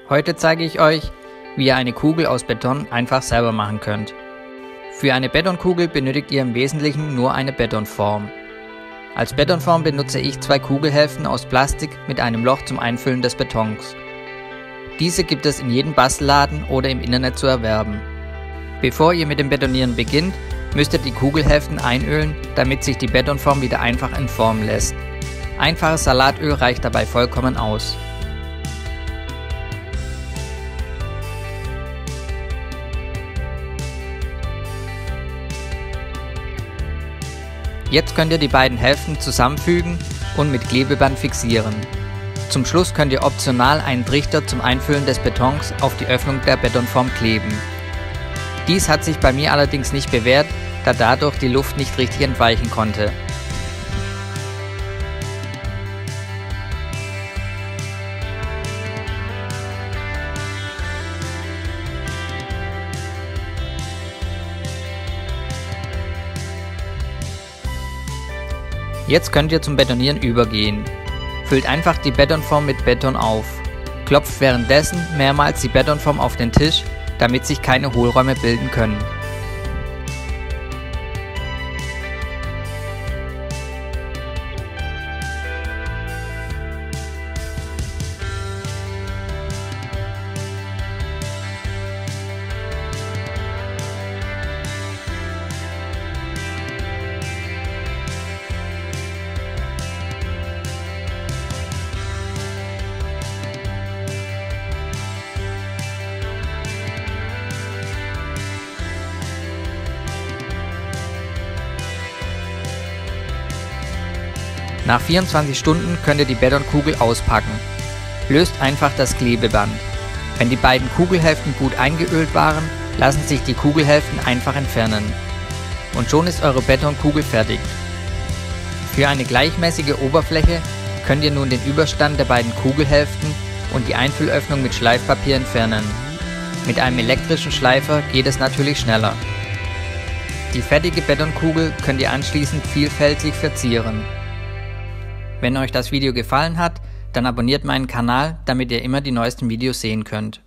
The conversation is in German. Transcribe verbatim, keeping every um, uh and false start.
Heute zeige ich euch, wie ihr eine Kugel aus Beton einfach selber machen könnt. Für eine Betonkugel benötigt ihr im Wesentlichen nur eine Betonform. Als Betonform benutze ich zwei Kugelhälften aus Plastik mit einem Loch zum Einfüllen des Betons. Diese gibt es in jedem Bastelladen oder im Internet zu erwerben. Bevor ihr mit dem Betonieren beginnt, müsst ihr die Kugelhälften einölen, damit sich die Betonform wieder einfach entformen lässt. Einfaches Salatöl reicht dabei vollkommen aus. Jetzt könnt ihr die beiden Hälften zusammenfügen und mit Klebeband fixieren. Zum Schluss könnt ihr optional einen Trichter zum Einfüllen des Betons auf die Öffnung der Betonform kleben. Dies hat sich bei mir allerdings nicht bewährt, da dadurch die Luft nicht richtig entweichen konnte. Jetzt könnt ihr zum Betonieren übergehen. Füllt einfach die Betonform mit Beton auf. Klopft währenddessen mehrmals die Betonform auf den Tisch, damit sich keine Hohlräume bilden können. Nach vierundzwanzig Stunden könnt ihr die Betonkugel auspacken. Löst einfach das Klebeband. Wenn die beiden Kugelhälften gut eingeölt waren, lassen sich die Kugelhälften einfach entfernen. Und schon ist eure Betonkugel fertig. Für eine gleichmäßige Oberfläche könnt ihr nun den Überstand der beiden Kugelhälften und die Einfüllöffnung mit Schleifpapier entfernen. Mit einem elektrischen Schleifer geht es natürlich schneller. Die fertige Betonkugel könnt ihr anschließend vielfältig verzieren. Wenn euch das Video gefallen hat, dann abonniert meinen Kanal, damit ihr immer die neuesten Videos sehen könnt.